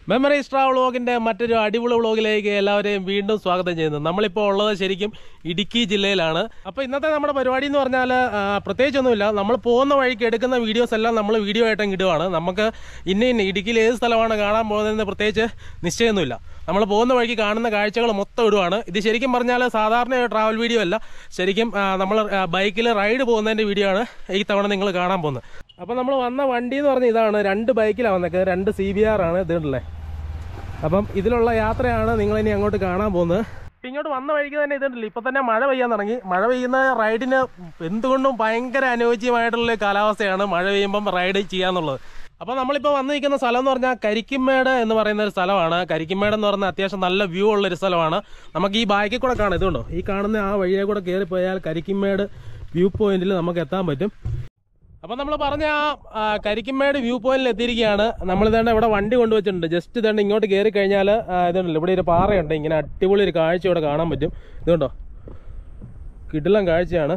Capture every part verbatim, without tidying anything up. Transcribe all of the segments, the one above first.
Memories travel വ്ളോഗിന്റെ മറ്റൊരു അടിപൊളി വ്ളോഗിലേക്ക് എല്ലാവരെയും വീണ്ടും സ്വാഗതം ചെയ്യുന്നു. നമ്മളിപ്പോൾ ഉള്ളത് ശരിക്കും ഇടുക്കി ജില്ലയിലാണ്. അപ്പോൾ ഇന്നത്തെ നമ്മുടെ പരിപാടി എന്ന് പറഞ്ഞാൽ പ്രത്യേകിച്ചൊന്നുമില്ല. നമ്മൾ പോകുന്ന വഴിക്ക് എടുക്കുന്ന വീഡിയോസ് എല്ലാം നമ്മൾ വീഡിയോ ആയിട്ടും ഇടുവാണ്. നമുക്ക് ഇന്ന ഇന്ന ഇടുക്കിയിൽ ഏത് സ്ഥലമാണ് കാണാൻ പോകുന്നതെന്ന് പ്രത്യേകിച്ച് നിശ്ചയമൊന്നുമില്ല. നമ്മൾ പോകുന്ന വഴിക്ക് കാണുന്ന കാഴ്ചകൾ മൊത്തം ഇടുവാണ്. ഇത് ശരിക്കും പറഞ്ഞാൽ സാധാരണ ട്രാവൽ വീഡിയോ അല്ല, ശരിക്കും നമ്മൾ ബൈക്കിൽ റൈഡ് പോകുന്നതിൻ്റെ വീഡിയോ ആണ് ഈ തവണ നിങ്ങൾ കാണാൻ പോകുന്നത്. അപ്പോൾ നമ്മൾ വന്ന വണ്ടി എന്ന് പറഞ്ഞാൽ ഇതാണ്. രണ്ട് ബൈക്കിലാണ് വന്നേക്ക്, രണ്ട് സി ബി ആർ ആണ് ഇതുണ്ടല്ലേ. അപ്പം ഇതിലുള്ള യാത്രയാണ് നിങ്ങളിനി അങ്ങോട്ട് കാണാൻ പോകുന്നത്. ഇങ്ങോട്ട് വന്ന വഴിക്ക് തന്നെ ഇതുണ്ടല്ലോ, ഇപ്പം തന്നെ മഴ പെയ്യാൻ തുടങ്ങി. മഴ പെയ്യുന്ന റൈഡിന് എന്തുകൊണ്ടും ഭയങ്കര അനുയോജ്യമായിട്ടുള്ള കാലാവസ്ഥയാണ് മഴ പെയ്യുമ്പം റൈഡ് ചെയ്യാന്നുള്ളത്. അപ്പോൾ നമ്മളിപ്പോൾ വന്ന് നിൽക്കുന്ന സ്ഥലം എന്ന് പറഞ്ഞാൽ കരിക്കുമ്മേട് എന്ന് പറയുന്ന ഒരു സ്ഥലമാണ്. കരിക്കുമ്മേട് എന്ന് പറഞ്ഞാൽ അത്യാവശ്യം നല്ല വ്യൂ ഉള്ളൊരു സ്ഥലമാണ്. നമുക്ക് ഈ ബൈക്കിൽ കൂടെ കാണാം, ഇതുണ്ടോ, ഈ കാണുന്ന ആ വഴിയെ കൂടെ കയറിപ്പോയാൽ കരിക്കുമ്മേട് വ്യൂ പോയിന്റിൽ നമുക്ക് എത്താൻ പറ്റും. അപ്പോൾ നമ്മൾ പറഞ്ഞ ആ കരിക്കുമ്മേട് വ്യൂ പോയിന്റിൽ എത്തിയിരിക്കുകയാണ്. നമ്മളിതേണ്ട ഇവിടെ വണ്ടി കൊണ്ടുവച്ചിട്ടുണ്ട്. ജസ്റ്റ് ഇതേണ്ട ഇങ്ങോട്ട് കയറി കഴിഞ്ഞാൽ ഇതുണ്ടല്ലോ, ഇവിടെ ഒരു പാറയുണ്ട്. ഇങ്ങനെ അടിപൊളി ഒരു കാഴ്ച ഇവിടെ കാണാൻ പറ്റും. ഇതുണ്ടോ, കിടിലൻ കാഴ്ചയാണ്.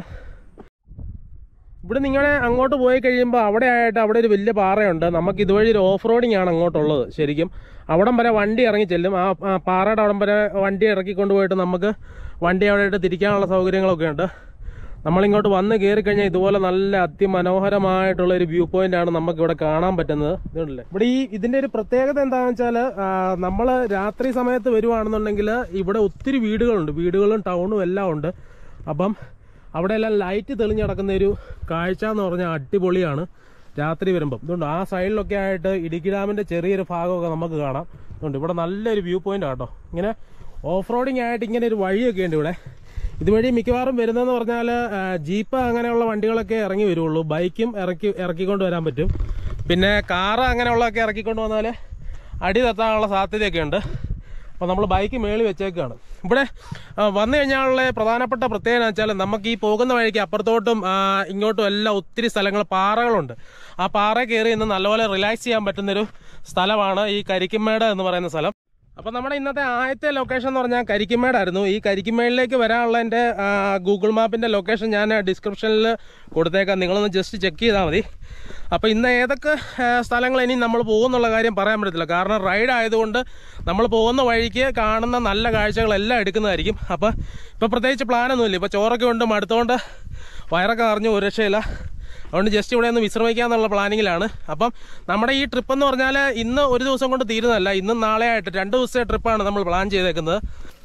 ഇവിടെ നിങ്ങളെ അങ്ങോട്ട് പോയി കഴിയുമ്പോൾ അവിടെ ആയിട്ട് അവിടെ ഒരു വലിയ പാറയുണ്ട്. നമുക്ക് ഇതുവഴി ഒരു ഓഫ് റോഡിങ് ആണ് അങ്ങോട്ടുള്ളത്. ശരിക്കും അവിടം വരെ വണ്ടി ഇറങ്ങി ചെല്ലും. ആ പാറയുടെ അവിടം വരെ വണ്ടി ഇറക്കിക്കൊണ്ട് പോയിട്ട് നമുക്ക് വണ്ടി അവിടെ ആയിട്ട് തിരിക്കാനുള്ള സൗകര്യങ്ങളൊക്കെ ഉണ്ട്. നമ്മളിങ്ങോട്ട് വന്ന് കയറി കഴിഞ്ഞാൽ ഇതുപോലെ നല്ല അതിമനോഹരമായിട്ടുള്ള ഒരു വ്യൂ പോയിന്റ് ആണ് നമുക്ക് ഇവിടെ കാണാൻ പറ്റുന്നത്. ഇതുണ്ടല്ലേ, ഇവിടെ ഈ ഇതിന്റെ ഒരു പ്രത്യേകത എന്താണെന്ന് വെച്ചാൽ നമ്മൾ രാത്രി സമയത്ത് വരുവാണെന്നുണ്ടെങ്കിൽ ഇവിടെ ഒത്തിരി വീടുകളുണ്ട്, വീടുകളും ടൗണും എല്ലാം ഉണ്ട്. അപ്പം അവിടെ എല്ലാം ലൈറ്റ് തെളിഞ്ഞ് കിടക്കുന്ന ഒരു കാഴ്ച എന്ന് പറഞ്ഞാൽ അടിപൊളിയാണ് രാത്രി വരുമ്പം. ഇതുകൊണ്ട് ആ സൈഡിലൊക്കെ ആയിട്ട് ഇടുക്കി ഡാമിന്റെ ചെറിയൊരു ഭാഗമൊക്കെ നമുക്ക് കാണാം. ഇതുകൊണ്ട് ഇവിടെ നല്ലൊരു വ്യൂ പോയിന്റ് ആട്ടോ. ഇങ്ങനെ ഓഫ് റോഡിങ് ആയിട്ട് ഇങ്ങനെ ഒരു വഴിയൊക്കെ ഉണ്ട് ഇവിടെ. ഇതുവഴി മിക്കവാറും വരുന്നതെന്ന് പറഞ്ഞാൽ ജീപ്പ് അങ്ങനെയുള്ള വണ്ടികളൊക്കെ ഇറങ്ങി വരുള്ളൂ. ബൈക്കും ഇറക്കി ഇറക്കിക്കൊണ്ട് വരാൻ പറ്റും. പിന്നെ കാറ് അങ്ങനെയുള്ളതൊക്കെ ഇറക്കിക്കൊണ്ട് വന്നാൽ അടി തട്ടാനുള്ള സാധ്യതയൊക്കെ ഉണ്ട്. അപ്പോൾ നമ്മൾ ബൈക്ക് മേളിൽ വെച്ചേക്കാണ്. ഇവിടെ വന്നു കഴിഞ്ഞാലുള്ള പ്രധാനപ്പെട്ട പ്രത്യേകത എന്ന് വെച്ചാൽ നമുക്ക് ഈ പോകുന്ന വഴിക്ക് അപ്പുറത്തോട്ടും ഇങ്ങോട്ടും എല്ലാം ഒത്തിരി സ്ഥലങ്ങൾ, പാറകളുണ്ട്. ആ പാറ കയറി ഇന്ന് നല്ലപോലെ റിലാക്സ് ചെയ്യാൻ പറ്റുന്നൊരു സ്ഥലമാണ് ഈ കരിക്കുമ്മേട് എന്ന് പറയുന്ന സ്ഥലം. അപ്പോൾ നമ്മുടെ ഇന്നത്തെ ആദ്യത്തെ ലൊക്കേഷൻ എന്ന് പറഞ്ഞാൽ കരിക്കുമ്മേടായിരുന്നു. ഈ കരിക്കുമ്മേടിലേക്ക് വരാനുള്ള എൻ്റെ ഗൂഗിൾ മാപ്പിൻ്റെ ലൊക്കേഷൻ ഞാൻ ഡിസ്ക്രിപ്ഷനിൽ കൊടുത്തേക്കാം, നിങ്ങളൊന്ന് ജസ്റ്റ് ചെക്ക് ചെയ്താൽ മതി. അപ്പോൾ ഇന്ന് ഏതൊക്കെ സ്ഥലങ്ങൾ ഇനി നമ്മൾ പോകുന്നുള്ള കാര്യം പറയാൻ പറ്റത്തില്ല, കാരണം റൈഡ് ആയതുകൊണ്ട് നമ്മൾ പോകുന്ന വഴിക്ക് കാണുന്ന നല്ല കാഴ്ചകളെല്ലാം എടുക്കുന്നതായിരിക്കും. അപ്പോൾ ഇപ്പോൾ പ്രത്യേകിച്ച് പ്ലാനൊന്നുമില്ല. ഇപ്പോൾ ചോറൊക്കെ ഉണ്ട്, മടുത്തുകൊണ്ട് വയറൊക്കെ നിറഞ്ഞു, ഒരു രക്ഷയില്ല. അതുകൊണ്ട് ജസ്റ്റ് ഇവിടെ ഒന്ന് വിശ്രമിക്കാന്നുള്ള പ്ലാനിങ്ങിലാണ്. അപ്പം നമ്മുടെ ഈ ട്രിപ്പ് എന്ന് പറഞ്ഞാൽ ഇന്ന് ഒരു ദിവസം കൊണ്ട് തീരുന്നതല്ല, ഇന്നും നാളെ ആയിട്ട് രണ്ട് ദിവസത്തെ ട്രിപ്പാണ് നമ്മൾ പ്ലാൻ ചെയ്തേക്കുന്നത്.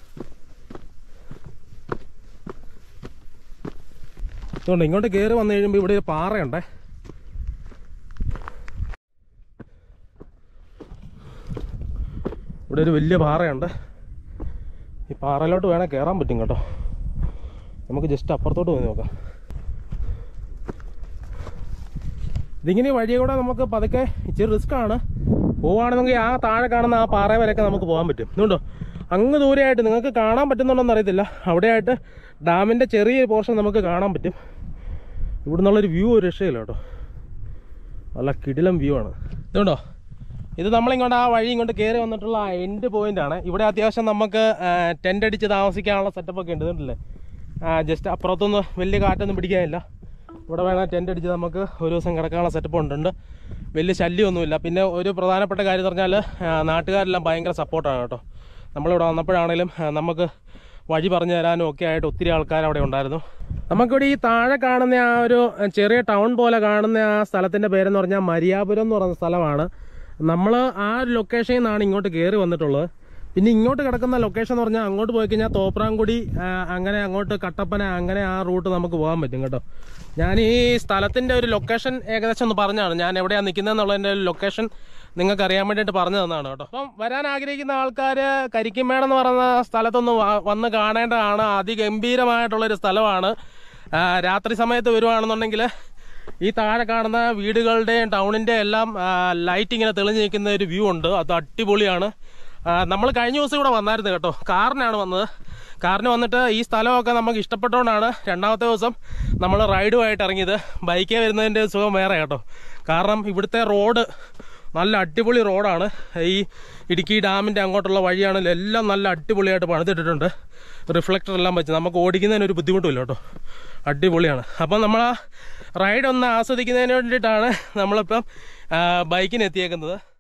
അതുകൊണ്ട് ഇങ്ങോട്ട് കയറി വന്നു കഴിയുമ്പോൾ ഇവിടെ ഒരു പാറയുണ്ടേ. ഇവിടെ ഒരു വലിയ പാറയുണ്ട്. ഈ പാറയിലോട്ട് വേണേൽ കയറാൻ പറ്റും കേട്ടോ. നമുക്ക് ജസ്റ്റ് അപ്പുറത്തോട്ട് പോയി നോക്കാം. ഇതിങ്ങനെ വഴിയെ കൂടെ നമുക്ക് പതുക്കെ ഇച്ചിരി റിസ്ക് ആണ്. പോവുകയാണെന്നെങ്കിൽ ആ താഴെ കാണുന്ന ആ പാറ വരെയൊക്കെ നമുക്ക് പോകാൻ പറ്റും. ഇതുകൊണ്ടോ, അങ്ങ് ദൂരെയായിട്ട് നിങ്ങൾക്ക് കാണാൻ പറ്റുന്നുണ്ടോന്ന് അറിയത്തില്ല, അവിടെയായിട്ട് ഡാമിൻ്റെ ചെറിയൊരു പോർഷൻ നമുക്ക് കാണാൻ പറ്റും. ഇവിടെ നിന്നുള്ളൊരു വ്യൂ ഒരു രക്ഷയില്ല കേട്ടോ, നല്ല കിടിലം വ്യൂ ആണ്. ഇതുകൊണ്ടോ, ഇത് നമ്മളിങ്ങോട്ട് ആ വഴി ഇങ്ങോട്ട് കയറി വന്നിട്ടുള്ള ആ എൻഡ് പോയിന്റ് ആണ്. ഇവിടെ അത്യാവശ്യം നമുക്ക് ടെൻ്റ് അടിച്ച് താമസിക്കാനുള്ള സെറ്റപ്പൊക്കെ ഉണ്ട്. ഇതുണ്ടല്ലേ, ജസ്റ്റ് അപ്പുറത്തൊന്നും വലിയ കാറ്റൊന്നും പിടിക്കാനില്ല. ഇവിടെ വേണേൽ ടെൻ്റ് അടിച്ച് നമുക്ക് ഒരു ദിവസം കിടക്കാനുള്ള സെറ്റപ്പ് ഉണ്ട്. വലിയ ശല്യമൊന്നുമില്ല. പിന്നെ ഒരു പ്രധാനപ്പെട്ട കാര്യം എന്ന് പറഞ്ഞാൽ നാട്ടുകാരെല്ലാം ഭയങ്കര സപ്പോർട്ടാണ് കേട്ടോ. നമ്മളിവിടെ വന്നപ്പോഴാണെങ്കിലും നമുക്ക് വഴി പറഞ്ഞു തരാനും ഒക്കെ ആയിട്ട് ഒത്തിരി ആൾക്കാർ അവിടെ ഉണ്ടായിരുന്നു. നമുക്കിവിടെ ഈ താഴെ കാണുന്ന ആ ഒരു ചെറിയ ടൗൺ പോലെ കാണുന്ന ആ സ്ഥലത്തിൻ്റെ പേരെന്ന് പറഞ്ഞാൽ മരിയാപുരം എന്ന് പറയുന്ന സ്ഥലമാണ്. നമ്മൾ ആ ഒരു ലൊക്കേഷനിൽ നിന്നാണ് ഇങ്ങോട്ട് കയറി വന്നിട്ടുള്ളത്. പിന്നെ ഇങ്ങോട്ട് കിടക്കുന്ന ലൊക്കേഷൻ എന്ന് പറഞ്ഞാൽ അങ്ങോട്ട് പോയി കഴിഞ്ഞാൽ തോപ്രാംകുടി, അങ്ങനെ അങ്ങോട്ട് കട്ടപ്പന, അങ്ങനെ ആ റൂട്ട് നമുക്ക് പോകാൻ പറ്റും കേട്ടോ. ഞാൻ ഈ സ്ഥലത്തിൻ്റെ ഒരു ലൊക്കേഷൻ ഏകദേശം ഒന്ന് പറഞ്ഞാണ്, ഞാൻ എവിടെയാണ് നിൽക്കുന്നതെന്നുള്ളതിൻ്റെ ഒരു ലൊക്കേഷൻ നിങ്ങൾക്ക് അറിയാൻ വേണ്ടിയിട്ട് പറഞ്ഞു തന്നതാണ് കേട്ടോ. അപ്പം വരാൻ ആഗ്രഹിക്കുന്ന ആൾക്കാർ കരിക്കുമ്മേട് എന്ന് പറയുന്ന സ്ഥലത്തൊന്ന് വന്ന് കാണേണ്ടതാണ്. അതിഗംഭീരമായിട്ടുള്ളൊരു സ്ഥലമാണ്. രാത്രി സമയത്ത് വരുവാണെന്നുണ്ടെങ്കിൽ ഈ താഴെ കാണുന്ന വീടുകളുടെയും ടൗണിൻ്റെ എല്ലാം ലൈറ്റ് ഇങ്ങനെ തെളിഞ്ഞ് നിൽക്കുന്ന ഒരു വ്യൂ ഉണ്ട്. അത് അടിപൊളിയാണ്. നമ്മൾ കഴിഞ്ഞ ദിവസം ഇവിടെ വന്നായിരുന്നു കേട്ടോ, കാറിനാണ് വന്നത്. കാറിന് വന്നിട്ട് ഈ സ്ഥലമൊക്കെ നമുക്ക് ഇഷ്ടപ്പെട്ടുകൊണ്ടാണ് രണ്ടാമത്തെ ദിവസം നമ്മൾ റൈഡുമായിട്ട് ഇറങ്ങിയത്. ബൈക്കേ വരുന്നതിൻ്റെ സുഖം വേറെ കേട്ടോ, കാരണം ഇവിടുത്തെ റോഡ് നല്ല അടിപൊളി റോഡാണ്. ഈ ഇടുക്കി ഡാമിൻ്റെ അങ്ങോട്ടുള്ള വഴിയാണെങ്കിലും എല്ലാം നല്ല അടിപൊളിയായിട്ട് പണിതിട്ടിട്ടുണ്ട്. റിഫ്ലക്ടർ എല്ലാം വെച്ച് നമുക്ക് ഓടിക്കുന്നതിന് ഒരു ബുദ്ധിമുട്ടില്ല കേട്ടോ, അടിപൊളിയാണ്. അപ്പം നമ്മൾ ആ റൈഡ് ഒന്ന് ആസ്വദിക്കുന്നതിന് വേണ്ടിയിട്ടാണ് നമ്മളിപ്പം ബൈക്കിന് എത്തിയേക്കുന്നത്.